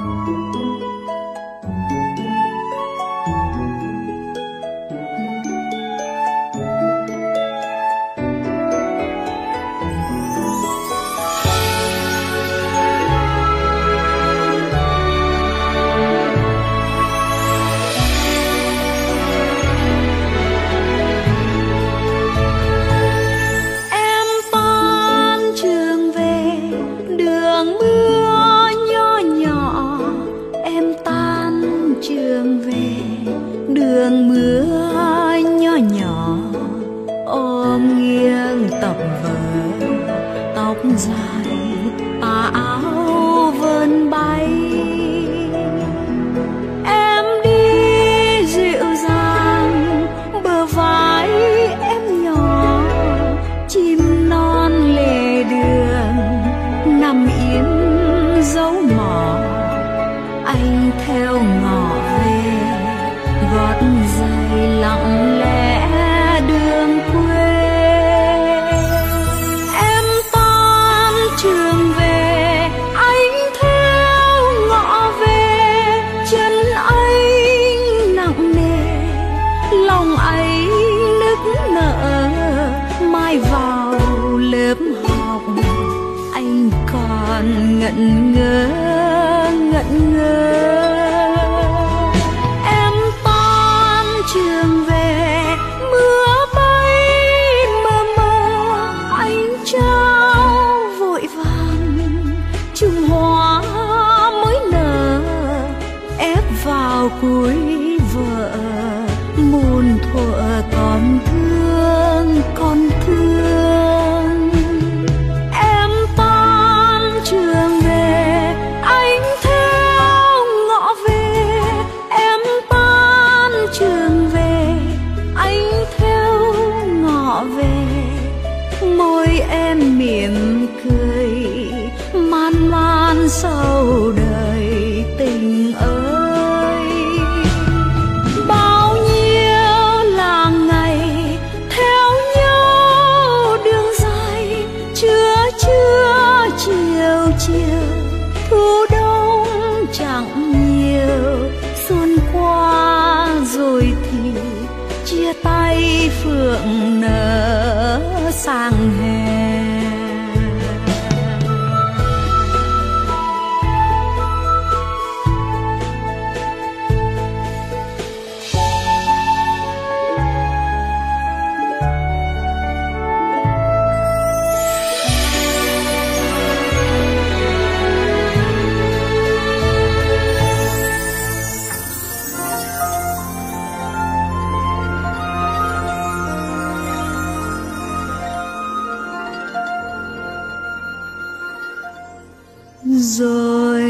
Rồi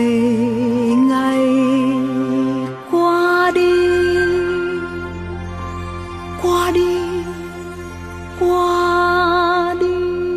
ngày qua đi, qua đi, qua đi,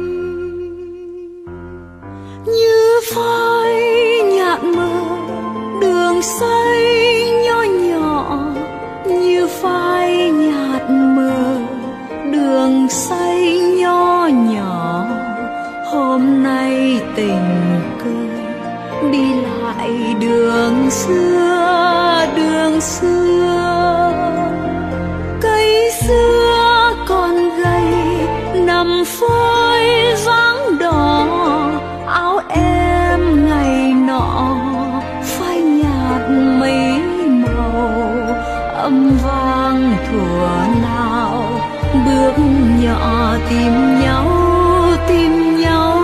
như phai nhạt mờ đường xây nho nhỏ, như phai nhạt mờ đường xây nho nhỏ. Hôm nay tình cờ đi lại đường xưa, đường xưa. Cây xưa còn gầy nằm phơi dáng đỏ, áo em ngày nọ phai nhạt mấy màu. Âm vang thuở nào bước nhỏ tìm nhau, tìm nhau.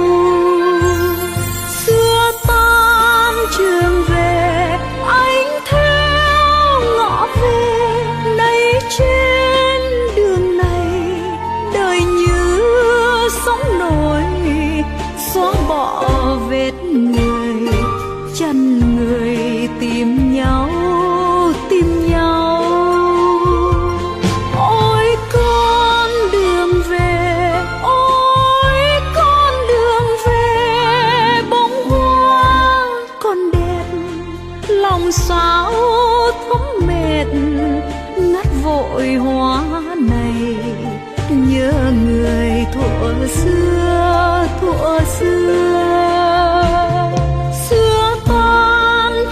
Trường về anh theo ngõ về, nay trên đường này đời như sóng nổi, xóa bỏ vết người, chân người tìm nhau, tìm nhau. Ôi con đường về, ôi con đường về, bông hoa còn đẹp, lòng sao thấm mệt, ngắt vội hoa này. Nhớ người thuở xưa, thuở xưa. Xưa tan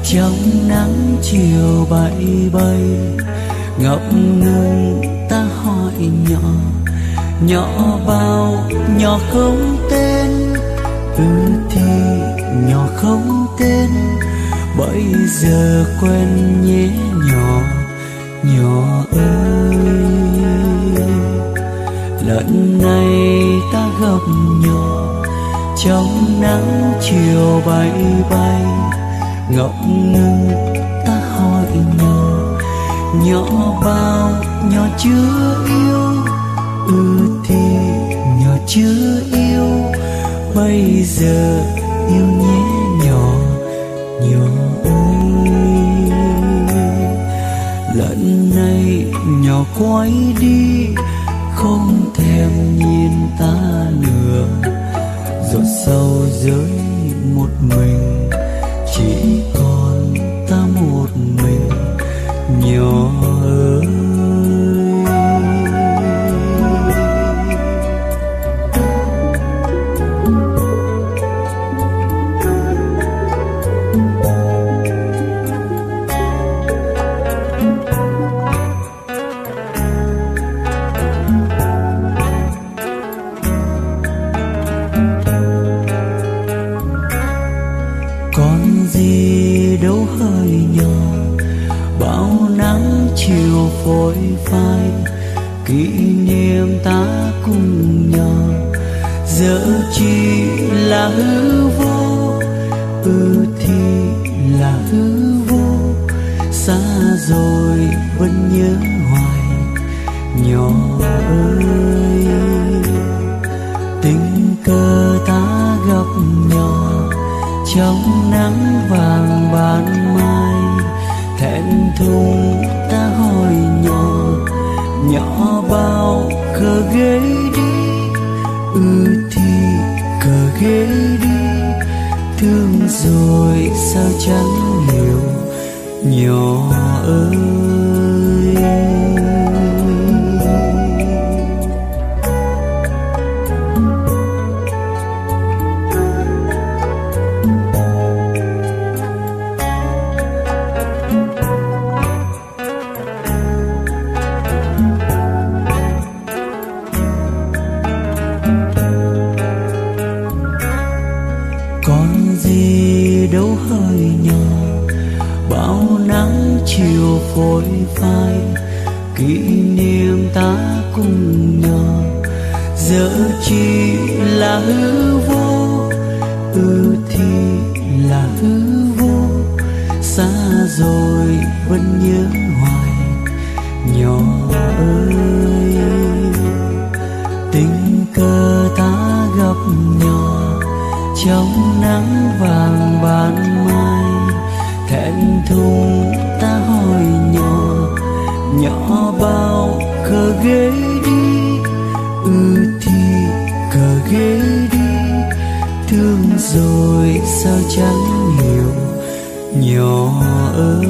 trong nắng chiều bay bay, ngập ngừng ta hỏi nhỏ, nhỏ bao nhỏ không tên. Thì nhỏ không tên, bây giờ quen nhé nhỏ, nhỏ ơi. Lần này ta gặp nhỏ trong nắng chiều bay bay, ngập ngừng ta hỏi nhỏ, nhỏ bao nhỏ chưa yêu. Thì nhỏ chưa yêu, bây giờ yêu nhé nhỏ, nhỏ ơi. Lần này nhỏ quay đi, không thèm nhìn ta nữa. Giọt sầu rơi một mình, chỉ còn ta một mình, nhỏ ơi. Chiều phôi phai, kỷ niệm ta cùng nhau, giờ chỉ là hư vô. Thì là hư vô, xa rồi vẫn nhớ hoài, nhỏ ơi. Tình cờ ta gặp nhỏ trong nắng vàng ban mai, thẹn thùng ta hỏi nhỏ, nhỏ bao cờ ghế đi. Thì cờ ghế đi, thương rồi sao chẳng hiểu, nhỏ ơi. Chiều phôi phai, kỷ niệm ta cùng nhau, giờ chỉ là hư vô. Thì là hư vô, xa rồi vẫn nhớ hoài, nhỏ ơi. Tình cờ ta gặp nhỏ trong nắng vàng ban mai, thẹn thùng ta hỏi nhỏ, nhỏ bao cờ ghế đi. Thì cờ ghế đi, thương rồi sao chẳng hiểu, nhỏ ơi.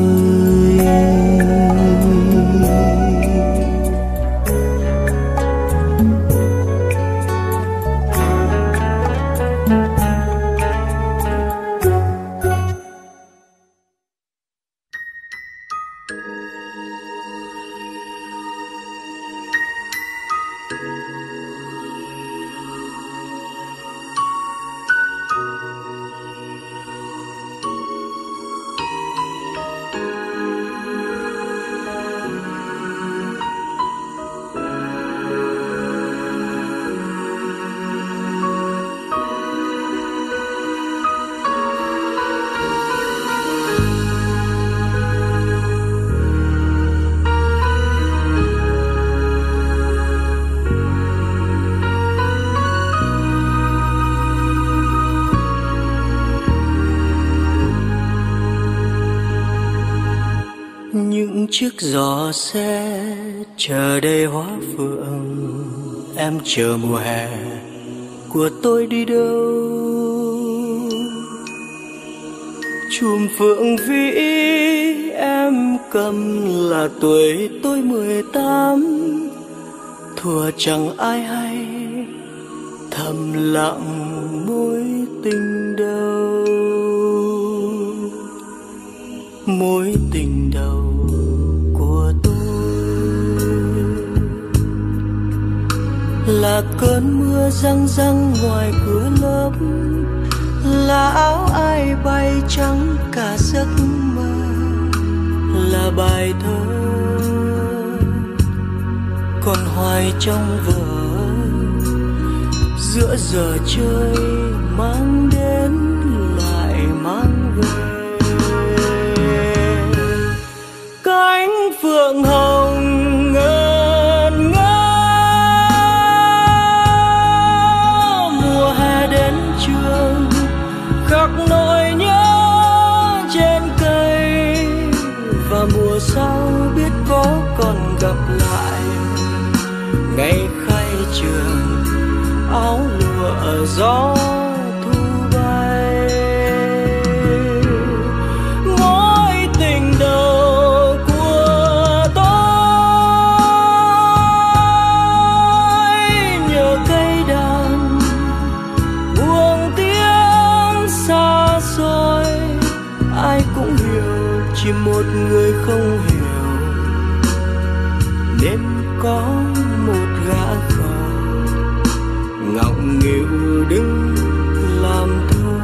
Những chiếc gió xe chờ đầy hoa phượng, em chờ mùa hè của tôi đi đâu. Chùm phượng vĩ em cầm là tuổi tôi 18, thuở chẳng ai hay thầm lặng mối tình đâu. mối tình đầu của tôi là cơn mưa răng răng ngoài cửa lớp, là áo ai bay trắng cả giấc mơ, là bài thơ còn hoài trong vở, giữa giờ chơi mang đến lại mang về. Cánh phượng hồng ngân ngỡ, mùa hè đến trường khắc nỗi nhớ trên cây, và mùa sau biết có còn gặp lại. Ngày khai trường áo lụa gió thu bay, mối tình đầu của tôi nhờ cây đàn buông tiếng xa xôi. Ai cũng hiểu, chỉ một người không hiểu, nên có một gã khờ ngọng nghịu đứng làm thơ.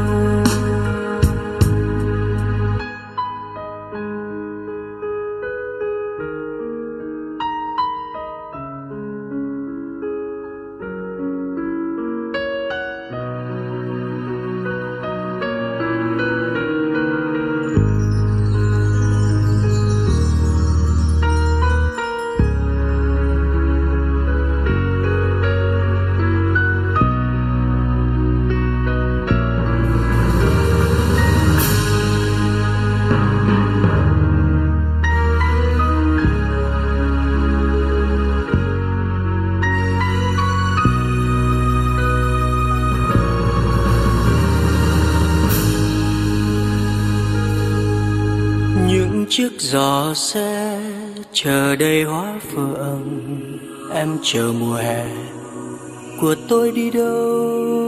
Chiếc gió xe chờ đầy hoa phượng, em chờ mùa hè của tôi đi đâu.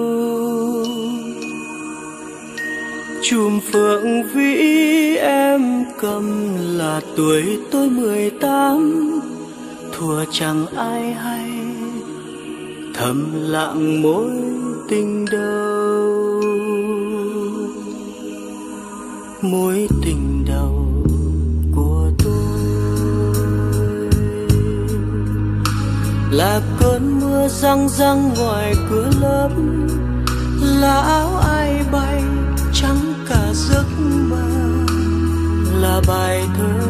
Chùm phượng vĩ em cầm là tuổi tôi 18, thuở chẳng ai hay thầm lặng mối tình đâu. Mối tình đầu là cơn mưa răng răng ngoài cửa lớp, là áo ai bay trắng cả giấc mơ, là bài thơ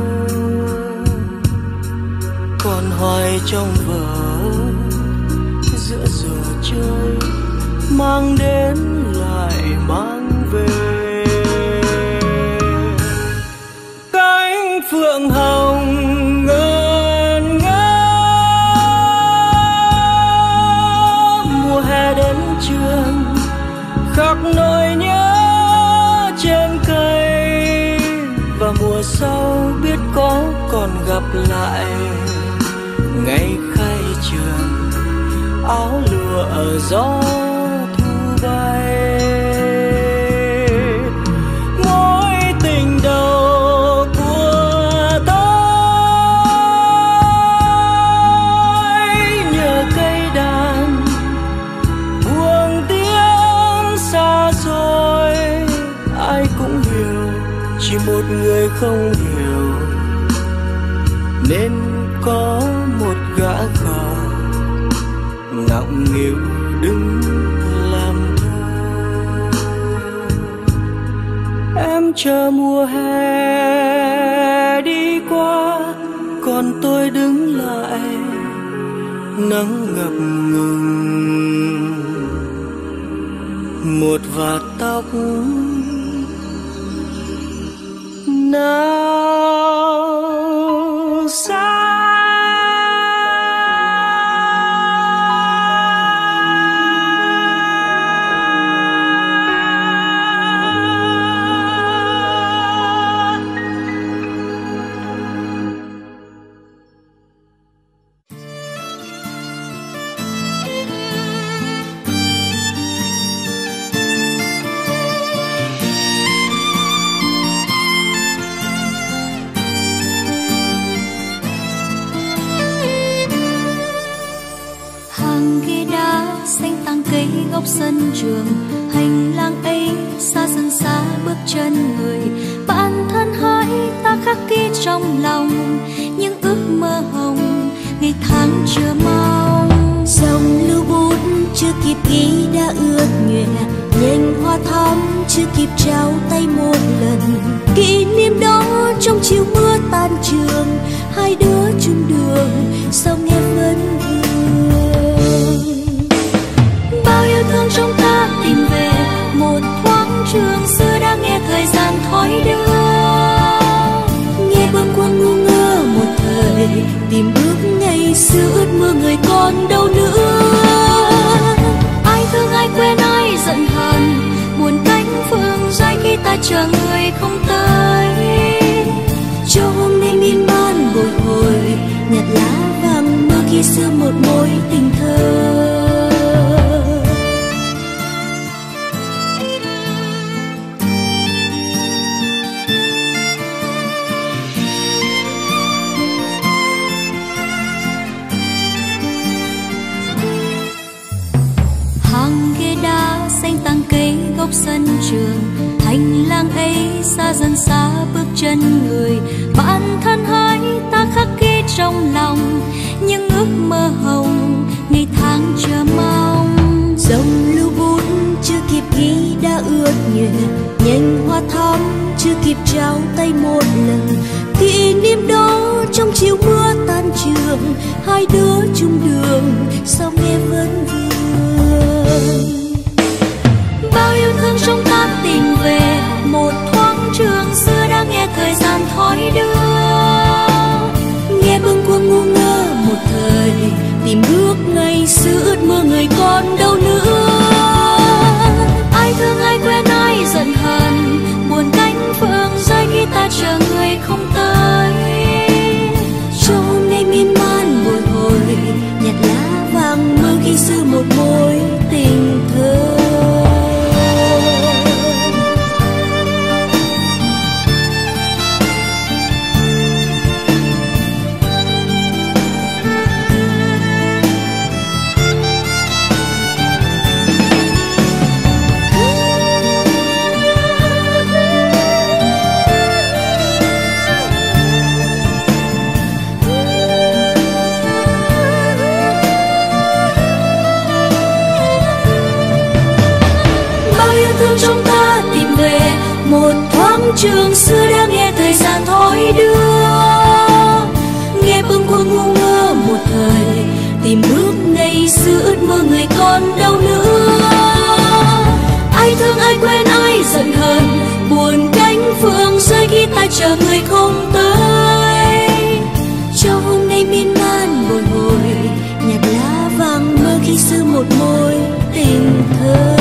còn hoài trong vở, giữa giờ chơi mang đến lại mang về. Cánh phượng hồng ngân ngỡ, mùa hè đến trường khắc nỗi nhớ trên cây, và mùa sau biết có còn gặp lại. Ngày khai trường áo lụa ở gió thu bay, mối tình đầu của tôi nhờ cây đàn buông tiếng xa xôi. Ai cũng hiểu, chỉ một người không hiểu, nên có một gã khờ ngọng nghịu đứng làm thơ. Em chờ mùa hè đi qua, còn tôi đứng lại nắng ngập ngừng. Một vạt tóc nào xa. góc sân trường. Hành lang ấy xa dần xa bước chân người, bản thân hỡi ta khắc ghi trong lòng những ước mơ hồng ngày tháng chờ mong. Dòng lưu bút chưa kịp ghi đã ướt nhòe, nhành hoa thắm chưa kịp trao tay một lần. Kỷ niệm đó trong chiều mưa tan trường, hai đứa chung đường sao nghe vẫn vương. Bao yêu thương trong ta tìm về một thoáng trường xưa đã nghe thời gian thoi đưa. Nghe bâng khuâng ngu ngơ một thời, tìm bước ngày xưa ướt mưa người còn đâu nữa. Ai thương ai quên ai giận hờn, buồn cánh phương dài khi ta chờ người không tới. Cho hôm nay miên man bồi hồi, nhặt lá vàng mơ khi xưa một mối tình thơ. Góc sân trường, hành lang ấy xa dần xa bước chân người, bản thân hỡi ta khắc ghi trong lòng những ước mơ hồng ngày tháng chờ mong. Dòng lưu bút chưa kịp ghi đã ướt nhòe, nhành hoa thắm chưa kịp trao tay một lần. Kỷ niệm đó trong chiều mưa tan trường, hai đứa chung đường sao nghe vẫn vương. Bao yêu thương trong ta tìm về một thoáng trường xưa đã nghe thời gian thoi đưa. Nghe bâng khuâng ngu ngơ một thời, tìm bước ngày xưa ướt mưa người còn đâu nữa. Ai thương ai quên ai giận hờn, buồn cánh phương rơi khi ta chờ người không tới. Cho hôm nay miên man bồi hồi, nhặt lá vàng mơ khi xưa một mối tình thơ. Trong ta tìm về một thoáng trường xưa đã nghe thời gian thoi đưa. Nghe bâng khuâng ngu ngơ một thời, tìm bước ngày xưa ướt mơ người còn đâu nữa. Ai thương ai quên ai giận hờn, buồn cánh phương rơi khi ta chờ người không tới. Cho hôm nay miên man bồi hồi, nhặt lá vàng mơ khi xưa một mối tình thơ.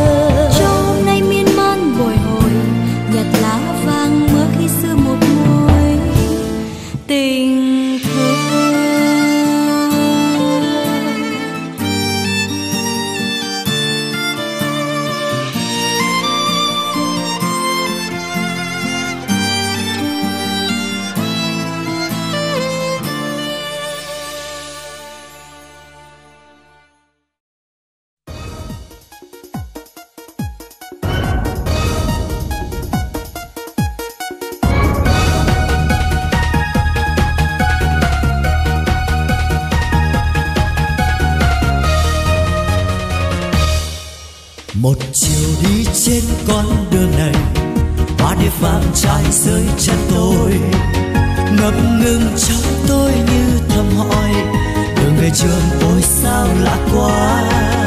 Một chiều đi trên con đường này, hoa địa vàng trái rơi chân tôi, ngập ngừng trong tôi như thầm hỏi đường về trường ôi sao lạ quá.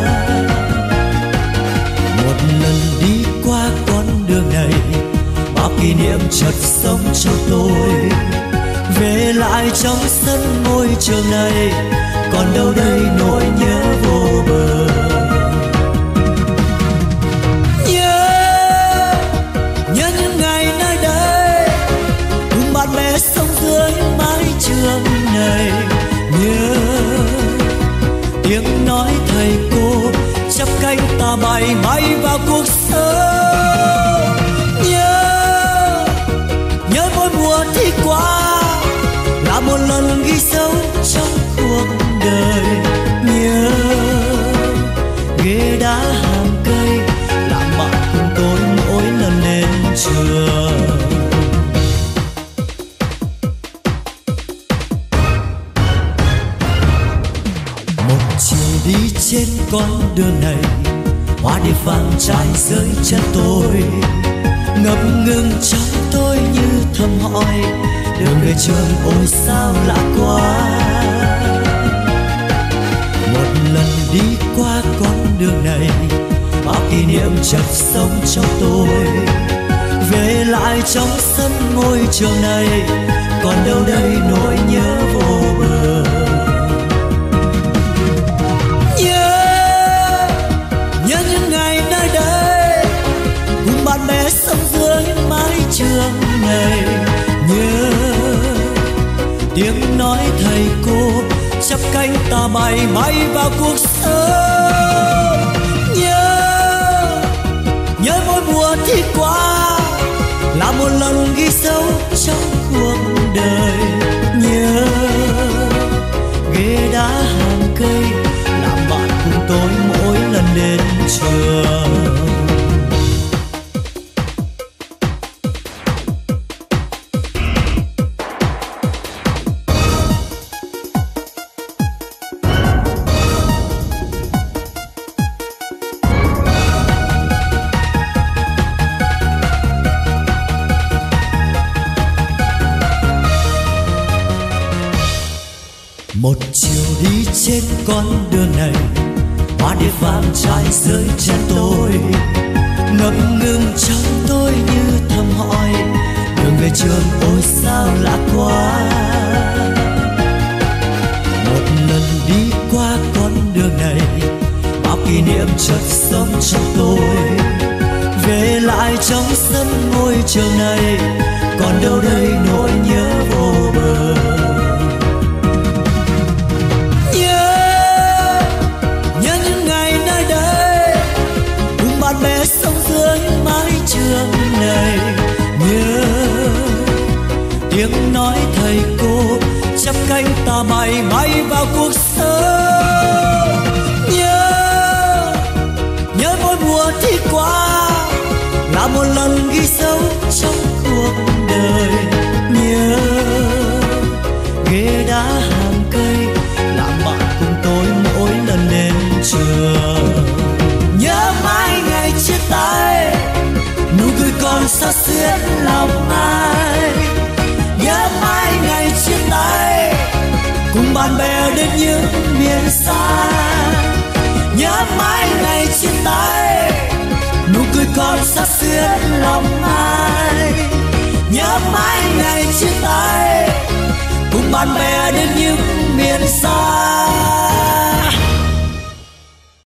Một lần đi qua con đường này, bao kỷ niệm chợt sống trong tôi, về lại trong sân ngôi trường này, còn đâu đây nỗi nhớ vô bờ. Bạn bè sống dưới mái trường này, nhớ tiếng nói thầy cô chắp cánh ta bay bay vào cuộc sống. Nhớ mỗi mùa thi qua là một lần ghi dấu trong cuộc đời. Nhớ ghế đá đi trên con đường này, hoa địa vàng trải dưới chân tôi, ngập ngừng trong tôi như thầm hỏi đường về trường ôi sao lạ quá. Một lần đi qua con đường này, bao kỷ niệm chợt sống trong tôi, về lại trong sân ngôi trường này, còn đâu đây nỗi nhớ vô bờ. Nhớ những ngày nơi đây cùng bạn bè sống dưới mái trường này, nhớ tiếng nói thầy cô chắp cánh ta bay vào cuộc sống. Nhớ mỗi mùa thi qua là một lần ghi dấu trong cuộc đời. Nhớ ghế đá hàng cây làm bạn cùng tôi mỗi lần đến trường. Một chiều đi trên con đường này, hoa địa vàng trải dưới chân tôi, ngập ngừng trong tôi như thầm hỏi đường về trường ôi sao lạ quá. Một lần đi qua con đường này, bao kỷ niệm chợt sống trong tôi, về lại trong sân ngôi trường này, còn đâu đây nỗi nhớ vô bờ. Bạn bè sống dưới mái trường này, nhớ tiếng nói thầy cô chắp cánh ta bay vào cuộc sống. Nhớ mỗi mùa thi qua là một lần ghi dấu trong cuộc đời. Nhớ ghế đá hàng cây làm bạn cùng tôi mỗi lần đến trường. Nhớ mãi ngày chia tay, nụ cười còn xót xiết lòng ai. Nhớ mãi ngày chia tay, cùng bạn bè đến những miền xa. Nhớ mãi ngày chia tay, nụ cười còn xót xiết lòng ai. Nhớ mãi ngày chia tay, cùng bạn bè đến những miền xa.